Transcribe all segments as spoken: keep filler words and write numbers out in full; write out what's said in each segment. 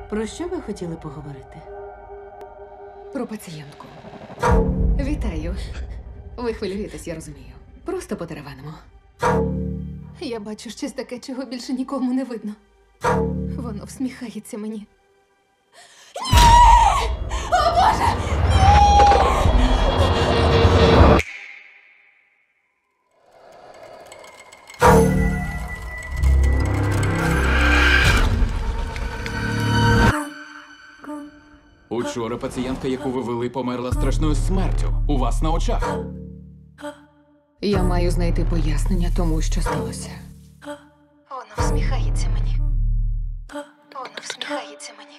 Про що ви хотіли поговорити? Про пацієнтку. Вітаю. Ви хвилюєтесь, я розумію. Просто потеревенимо. Я бачу щось таке, чого більше нікому не видно. Воно всміхається мені. Ні! О, Боже! Учора пацієнтка, яку ви вели, померла страшною смертю. У вас на очах. Я маю знайти пояснення тому, що сталося. Воно всміхається мені. Воно всміхається мені.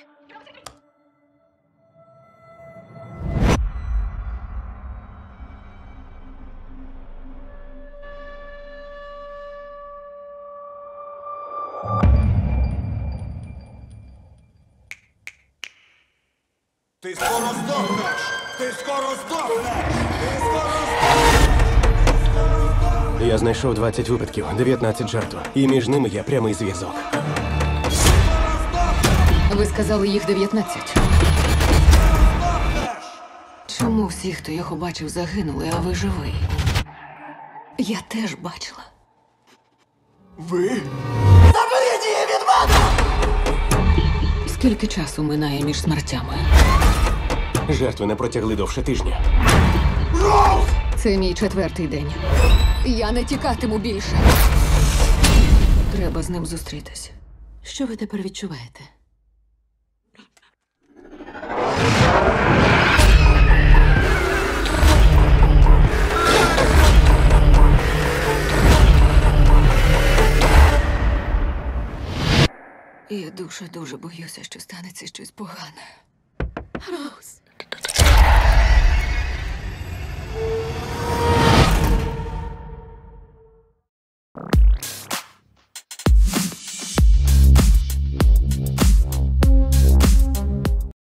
Ти скоро здохнеш! Ти скоро здохнеш! Ти скоро здохнеш! Я знайшов двадцять випадків, дев'ятнадцять жертв. І між ними є прямий зв'язок. Ви сказали, їх дев'ятнадцять. Чому всі, хто його бачив, загинули, а ви живий? Я теж бачила. Ви? Заберіть її від мене! Скільки часу минає між смертями? Жертви не протягли довше тижня. Це мій четвертий день. Я не тікатиму більше. Треба з ним зустрітись. Що ви тепер відчуваєте? Я дуже-дуже боюся, що станеться щось погане. Роуз.